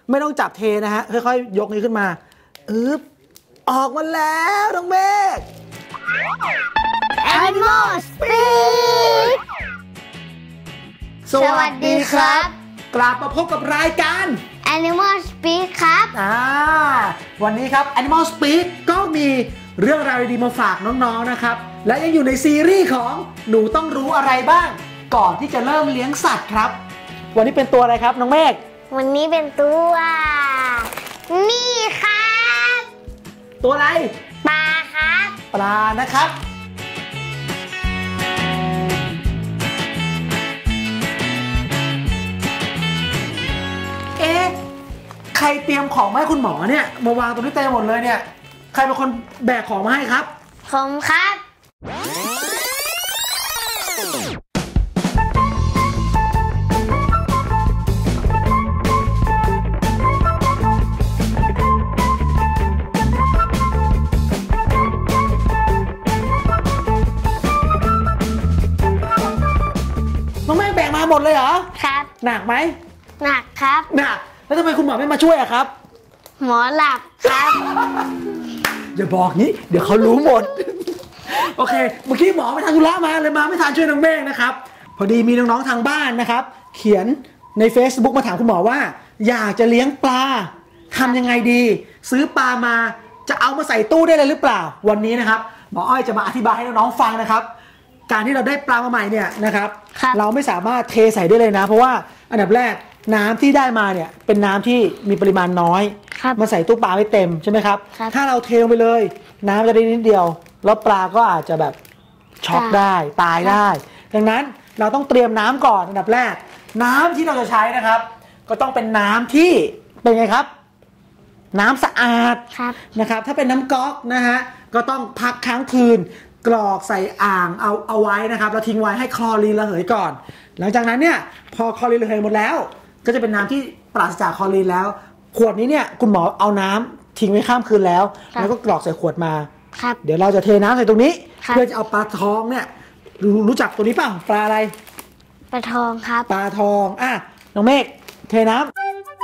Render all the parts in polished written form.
ไม่ต้องจับเทนะฮะค่อยๆยกนี้ขึ้นมาออกมาแล้วน้องเมฆ Animal Speak สวัสดีครับกลับมาพบกับรายการ Animal Speak ครับวันนี้ครับ Animal Speak ก็มีเรื่องราวดีๆมาฝากน้องๆนะครับและยังอยู่ในซีรีส์ของหนูต้องรู้อะไรบ้างก่อนที่จะเริ่มเลี้ยงสัตว์ครับวันนี้เป็นตัวอะไรครับน้องเมฆวันนี้เป็นตัวนี่ครับตัวอะไรปลาครับปลานะครับใครเตรียมของมาให้คุณหมอเนี่ยมาวางตรงนี้เต็มหมดเลยเนี่ยใครเป็นคนแบกของมาให้ครับผมครับน้องแม่แบกมาหมดเลยเหรอครับหนักไหมหนักครับหนักแล้วทำไมคุณหมอไม่มาช่วยอะครับหมอหลับครับอย่าบอกนี้เดี๋ยวเขารู้หมดโอเคเมื่อกี้หมอไปทำธุระมาเลยมาไม่ทันช่วยน้องเมฆนะครับพอดีมีน้องๆทางบ้านนะครับเขียนใน Facebook มาถามคุณหมอว่าอยากจะเลี้ยงปลาทำยังไงดีซื้อปลามาจะเอามาใส่ตู้ได้เลยหรือเปล่าวันนี้นะครับหมออ้อยจะมาอธิบายให้น้องๆฟังนะครับการที่เราได้ปลามาใหม่เนี่ยนะครับเราไม่สามารถเทใส่ได้เลยนะเพราะว่าอันดับแรกน้ำที่ได้มาเนี่ยเป็นน้ำที่มีปริมาณน้อยมาใส่ตู้ปลาไม่เต็มใช่ไหมครับถ้าเราเทลงไปเลยน้ำจะได้นิดเดียวแล้วปลาก็อาจจะแบบช็อกได้ตายได้ดังนั้นเราต้องเตรียมน้ำก่อนอันดับแรกน้ำที่เราจะใช้นะครับก็ต้องเป็นน้ำที่เป็นไงครับน้ำสะอาดนะครับถ้าเป็นน้ำก๊อกนะฮะก็ต้องพักค้างคืนกรอกใส่อ่างเอาไว้นะครับแล้วทิ้งไว้ให้คลอรีนระเหยก่อนหลังจากนั้นเนี่ยพอคลอรีนระเหยหมดแล้วก็จะเป็นน้ำที่ปราศจากคลอรีนแล้วขวดนี้เนี่ยคุณหมอเอาน้ำทิ้งไว้ข้ามคืนแล้วแล้วก็กรอกใส่ขวดมาเดี๋ยวเราจะเทน้ำใส่ตรงนี้เพื่อจะเอาปลาทองเนี่ยรู้จักตัวนี้เปล่าปลาอะไรปลาทองครับปลาทองน้องเมฆเทน้ำ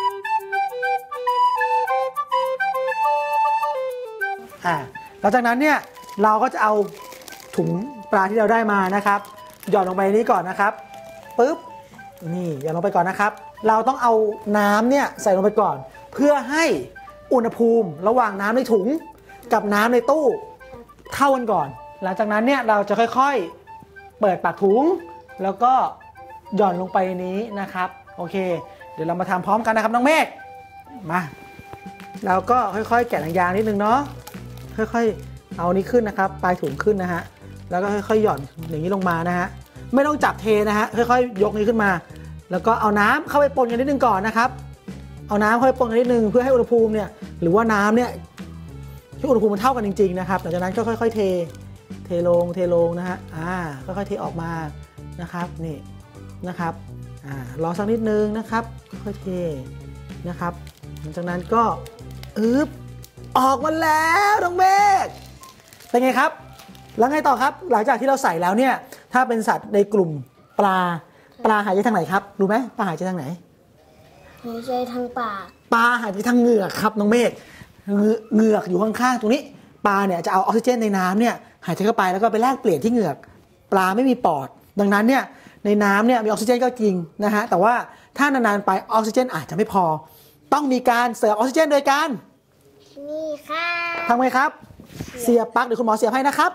หลังจากนั้นเนี่ยเราก็จะเอาถุงปลาที่เราได้มานะครับหย่อนลงไปนี้ก่อนนะครับปึ๊บนี่หย่อนลงไปก่อนนะครับเราต้องเอาน้ำเนี่ยใส่ลงไปก่อนเพื่อให้อุณหภูมิระหว่างน้ำในถุงกับน้ำในตู้เท่ากันก่อนหลังจากนั้นเนี่ยเราจะค่อยๆเปิดปากถุงแล้วก็หย่อนลงไปนี้นะครับโอเคเดี๋ยวเรามาทำพร้อมกันนะครับน้องเมฆมาเราก็ค่อยๆแกะหนังยางนิดนึงเนาะค่อยๆเอานี้ขึ้นนะครับปลายถุงขึ้นนะฮะแล้วก็ค่อยๆหย่อนอย่างนี้ลงมานะฮะไม่ต้องจับเทนะฮะค่อยๆยกนี้ขึ้นมาแล้วก็เอาน้ำเข้าไปปนกันนิดนึงก่อนนะครับเอาน้ำเข้าไปปนกันนิดนึงเพื่อให้อุณหภูมิเนี่ยหรือว่าน้ำเนี่ยที่อุณหภูมิมันเท่ากันจริงๆนะครับหลังจากนั้นก็ค่อยๆเทลงนะฮะค่อยๆเทออกมานะครับนี่นะครับรอสักนิดนึงนะครับค่อยๆเทนะครับหลังจากนั้นก็ออกมาแล้วน้องเมฆเป็นไงครับแล้วไงต่อครับหลังจากที่เราใส่แล้วเนี่ยถ้าเป็นสัตว์ในกลุ่มปลาหายใจทางไหนครับรู้ไหมปลาหายใจทางไหนหายใจทางปากปลาหายใจทางเหงือกครับน้องเมฆเหงือกอยู่ข้างๆตรงนี้ปลาเนี่ยจะเอาออกซิเจนในน้ำเนี่ยหายใจเข้าไปแล้วก็ไปแลกเปลี่ยนที่เหงือกปลาไม่มีปอดดังนั้นเนี่ยในน้ำเนี่ยมีออกซิเจนก็จริงนะฮะแต่ว่าถ้านานๆไปออกซิเจนอาจจะไม่พอต้องมีการเสริมออกซิเจนโดยการนี่ค่ะทำไงครับเสียบปลั๊กเดี๋ยวคุณหมอเสียบให้นะครับ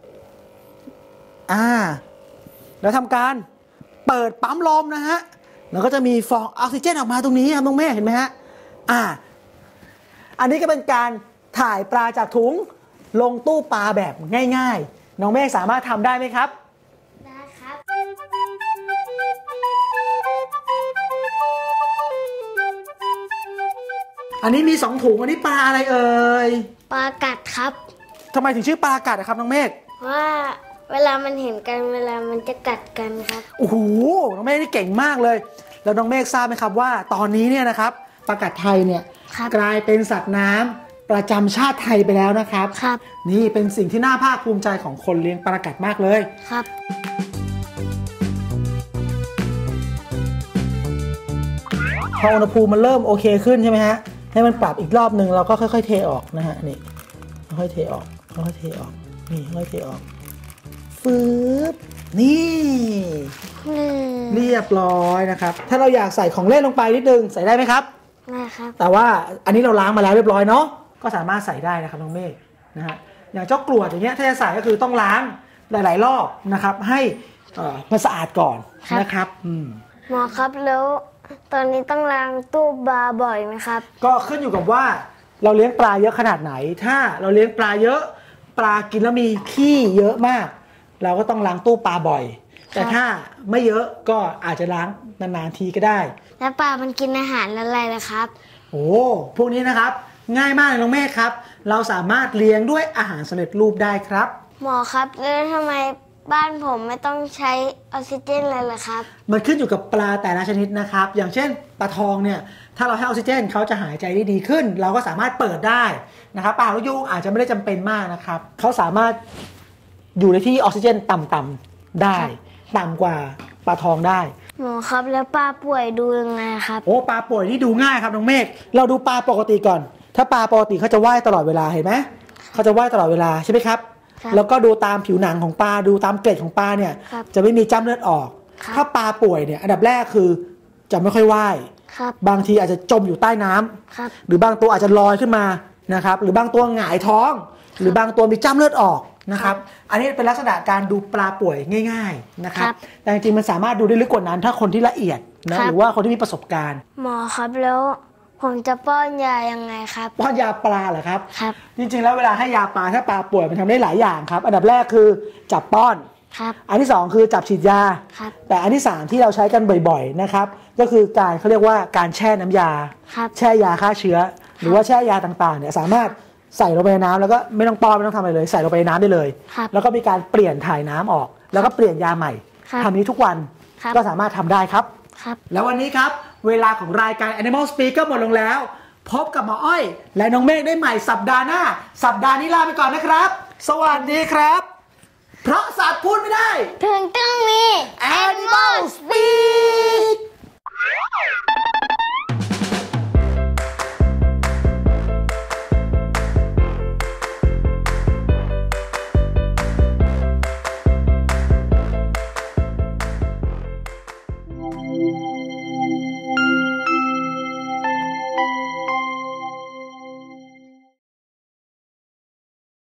แล้วทำการเปิดปั๊มลมนะฮะแล้วก็จะมีฟองออกซิเจนออกมาตรงนี้ครับน้องเมฆเห็นไหมฮะอันนี้ก็เป็นการถ่ายปลาจากถุงลงตู้ปลาแบบง่ายๆน้องเมฆสามารถทำได้ไหมครับได้ครับอันนี้มี2ถุงอันนี้ปลาอะไรเอ่ยปลากัดครับทำไมถึงชื่อปลากัดครับน้องเมฆว่าเวลามันเห็นกันเวลามันจะกัดกันครับโอ้โหน้องเมฆนี่เก่งมากเลยแล้วน้องเมฆทราบไหมครับว่าตอนนี้เนี่ยนะครับปลากัดไทยเนี่ยกลายเป็นสัตว์น้ำประจำชาติไทยไปแล้วนะครับนี่เป็นสิ่งที่น่าภาคภูมิใจของคนเลี้ยงปลากัดมากเลยครับพออุณหภูมิมันเริ่มโอเคขึ้นใช่ไหมฮะให้มันปรับอีกรอบหนึ่งเราก็ค่อยๆเทออกนะฮะนี่ค่อยๆเทออกค่อยๆเทออกนี่ค่อยๆเทออกฟืบนี่เรียบร้อยนะครับถ้าเราอยากใส่ของเล่นลงไปนิดนึงใส่ได้ไหมครับได้ครับแต่ว่าอันนี้เราล้างมาแล้วเรียบร้อยเนาะก็สามารถใส่ได้นะครับน้องเมฆนะฮะอย่างเจ้ากรวดอย่างเงี้ยถ้าจะใส่ก็คือต้องล้างหลายๆรอบนะครับให้มันสะอาดก่อนนะครับหมอครับแล้วตอนนี้ต้องล้างตู้ปลาบ่อยไหมครับก็ขึ้นอยู่กับว่าเราเลี้ยงปลาเยอะขนาดไหนถ้าเราเลี้ยงปลาเยอะปลากินแล้วมีขี้เยอะมากเราก็ต้องล้างตู้ปลาบ่อยแต่ถ้าไม่เยอะก็อาจจะล้างนานๆทีก็ได้แล้วปลามันกินอาหารอะไรล่ะครับโอ้พวกนี้นะครับง่ายมากเลยน้องเมฆครับเราสามารถเลี้ยงด้วยอาหารสำเร็จรูปได้ครับหมอครับแล้วทำไมบ้านผมไม่ต้องใช้ออกซิเจนเลยล่ะครับมันขึ้นอยู่กับปลาแต่ละชนิดนะครับอย่างเช่นปลาทองเนี่ยถ้าเราให้ออกซิเจนเขาจะหายใจได้ดีขึ้นเราก็สามารถเปิดได้นะครับปลาลูกยุงอาจจะไม่ได้จำเป็นมากนะครับเขาสามารถอยู่ในที่ออกซิเจนต่ำๆได้ต่ำกว่าปลาทองได้หมอครับแล้วปลาป่วยดูยังไงครับโอ้ปลาป่วยนี่ดูง่ายครับน้องเมฆเราดูปลาปกติก่อนถ้าปลาปกติเขาจะว่ายตลอดเวลาเห็นไหมเขาจะว่ายตลอดเวลาใช่ไหมครับแล้วก็ดูตามผิวหนังของปลาดูตามเกล็ดของปลาเนี่ยจะไม่มีจ้ำเลือดออกถ้าปลาป่วยเนี่ยอันดับแรกคือจะไม่ค่อยว่ายบางทีอาจจะจมอยู่ใต้น้ำหรือบางตัวอาจจะลอยขึ้นมานะครับหรือบางตัวหงายท้องหรือบางตัวมีจ้ำเลือดออกนะครับอันนี้เป็นลักษณะการดูปลาป่วยง่ายๆนะครับแต่จริงๆมันสามารถดูได้ลึกกว่านั้นถ้าคนที่ละเอียดนะหรือว่าคนที่มีประสบการณ์หมอครับแล้วผมจะป้อนยายังไงครับป้อนยาปลาเหรอครับครับจริงๆแล้วเวลาให้ยาปลาถ้าปลาป่วยมันทำได้หลายอย่างครับอันดับแรกคือจับป้อนอันที่2คือจับฉีดยาแต่อันที่3ที่เราใช้กันบ่อยๆนะครับก็คือการเขาเรียกว่าการแช่น้ำยาแช่ยาฆ่าเชื้อหรือว่าแช่ยาต่างๆเนี่ยสามารถใส่ลงไปในน้ำแล้วก็ไม่ต้องป้อนไม่ต้องทำอะไรเลยใส่ลงไปในน้ำได้เลยแล้วก็มีการเปลี่ยนถ่ายน้ำออกแล้วก็เปลี่ยนยาใหม่ทำนี้ทุกวันก็สามารถทำได้ครับแล้ววันนี้ครับเวลาของรายการ Animal Speak ก็หมดลงแล้วพบกับหมออ้อยและน้องเมฆได้ใหม่สัปดาห์หน้าสัปดาห์นี้ลาไปก่อนนะครับสวัสดีครับเพราะสัตว์พูดไม่ได้ถึงต้องมี